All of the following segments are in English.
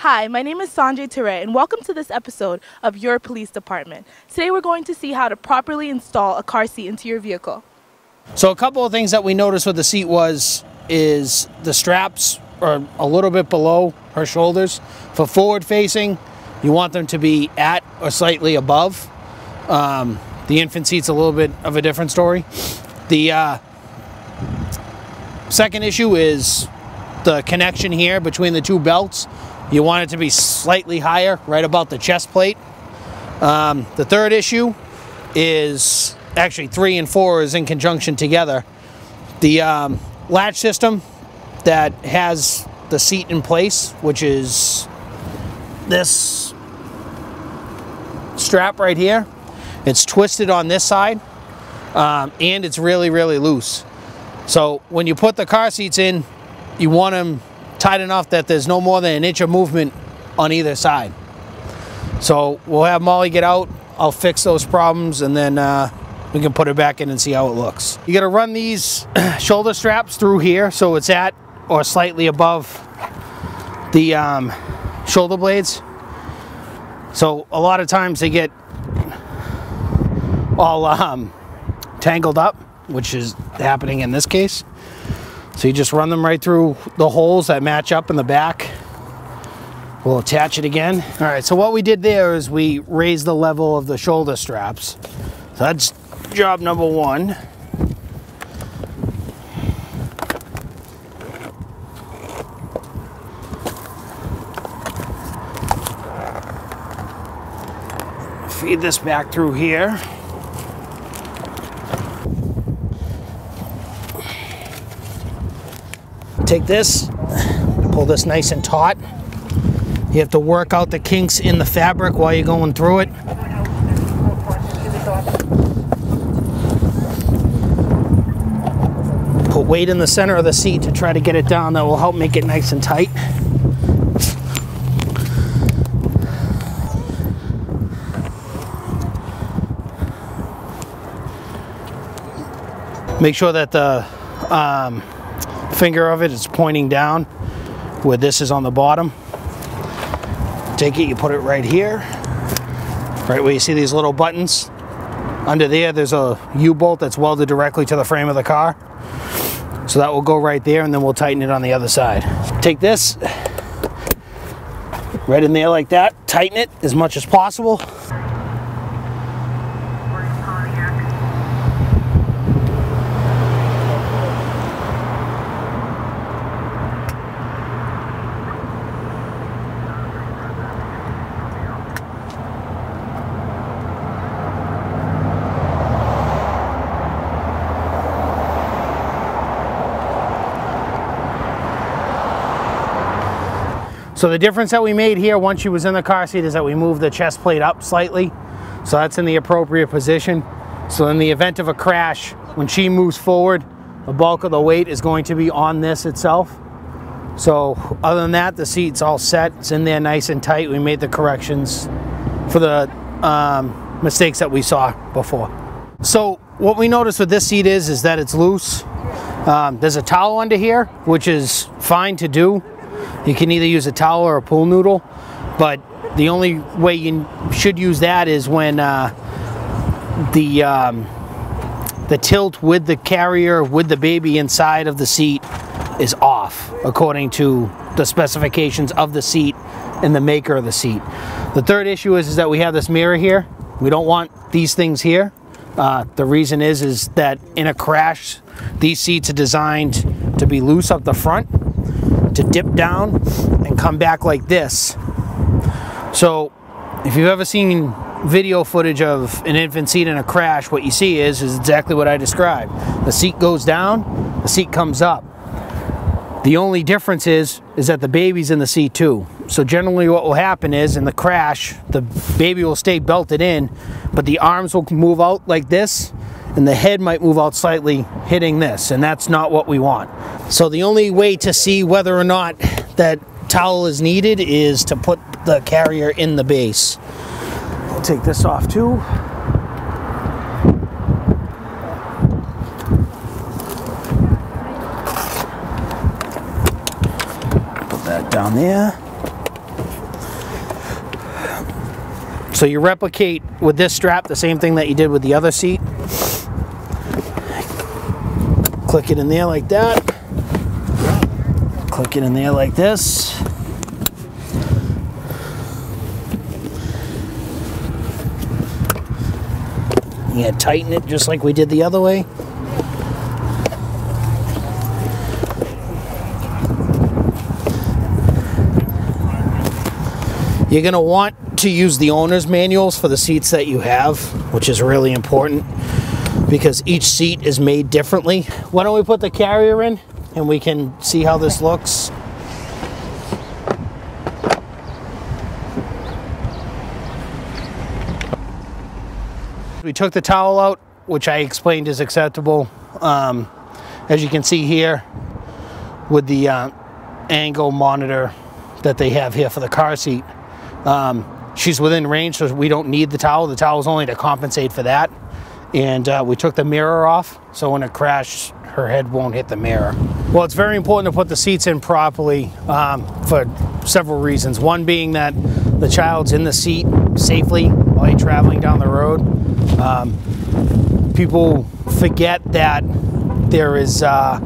Hi, my name is Sanjay Ture, and welcome to this episode of Your Police Department. Today we're going to see how to properly install a car seat into your vehicle. So a couple of things that we noticed with the seat is the straps are a little bit below her shoulders. For forward facing, you want them to be at or slightly above. The infant seat's a little bit of a different story. The second issue is the connection here between the two belts. You want it to be slightly higher, right about the chest plate. The third issue is, actually 3 and 4 is in conjunction together. The latch system that has the seat in place, which is this strap right here. It's twisted on this side, and it's really, really loose. So when you put the car seats in, you want them tight enough that there's no more than an inch of movement on either side. So we'll have Molly get out, I'll fix those problems, and then we can put it back in and see how it looks. You gotta run these shoulder straps through here so it's at or slightly above the shoulder blades. So a lot of times they get all tangled up, which is happening in this case. So you just run them right through the holes that match up in the back. We'll attach it again. All right, so what we did there is we raised the level of the shoulder straps. So that's job number 1. Feed this back through here. Take this, pull this nice and taut. You have to work out the kinks in the fabric while you're going through it. Put weight in the center of the seat to try to get it down. That will help make it nice and tight. Make sure that the finger of it is pointing down where this is on the bottom. Take it, you put it right here, right where you see these little buttons. Under there's a U-bolt that's welded directly to the frame of the car. So that will go right there, and then we'll tighten it on the other side. Take this, right in there like that, tighten it as much as possible. So the difference that we made here once she was in the car seat is that we moved the chest plate up slightly. So that's in the appropriate position. So in the event of a crash, when she moves forward, the bulk of the weight is going to be on this itself. So other than that, the seat's all set. It's in there nice and tight. We made the corrections for the mistakes that we saw before. So what we noticed with this seat is that it's loose. There's a towel under here, which is fine to do. You can either use a towel or a pool noodle, but the only way you should use that is when the tilt with the carrier, with the baby inside of the seat, is off, according to the specifications of the seat and the maker of the seat. The third issue is that we have this mirror here. We don't want these things here. The reason is that in a crash, these seats are designed to be loose up the front, to dip down and come back like this. So if you've ever seen video footage of an infant seat in a crash, what you see is exactly what I described. The seat goes down, the seat comes up. The only difference is that the baby's in the seat too. So generally what will happen is in the crash, the baby will stay belted in, but the arms will move out like this, and the head might move out slightly, hitting this, and that's not what we want. So the only way to see whether or not that towel is needed is to put the carrier in the base. I'll take this off too. Put that down there. So you replicate with this strap the same thing that you did with the other seat. Click it in there like that. Click it in there like this. Yeah, tighten it just like we did the other way. You're going to want to use the owner's manuals for the seats that you have, which is really important because each seat is made differently. Why don't we put the carrier in and we can see how this looks. We took the towel out, which I explained is acceptable. As you can see here with the angle monitor that they have here for the car seat. She's within range, so we don't need the towel. The towel is only to compensate for that. And we took the mirror off, so when it crashed, her head won't hit the mirror. Well, it's very important to put the seats in properly for several reasons. One being that the child's in the seat safely while you're traveling down the road. People forget that there is,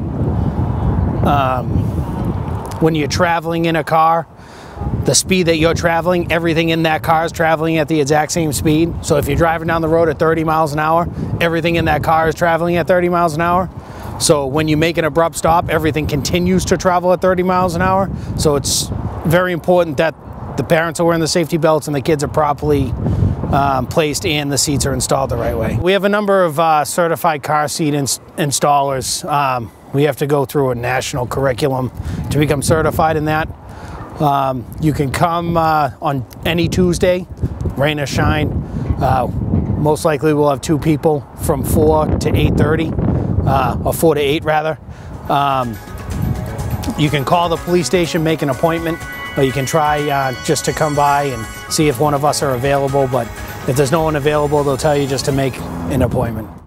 when you're traveling in a car, the speed that you're traveling, everything in that car is traveling at the exact same speed. So if you're driving down the road at 30 miles an hour, everything in that car is traveling at 30 miles an hour. So when you make an abrupt stop, everything continues to travel at 30 miles an hour. So it's very important that the parents are wearing the safety belts and the kids are properly placed and the seats are installed the right way. We have a number of certified car seat installers. We have to go through a national curriculum to become certified in that. You can come on any Tuesday, rain or shine. Most likely we'll have 2 people from 4 to 8:30, or 4 to 8 rather. You can call the police station, make an appointment, or you can try just to come by and see if one of us are available. But if there's no one available, they'll tell you just to make an appointment.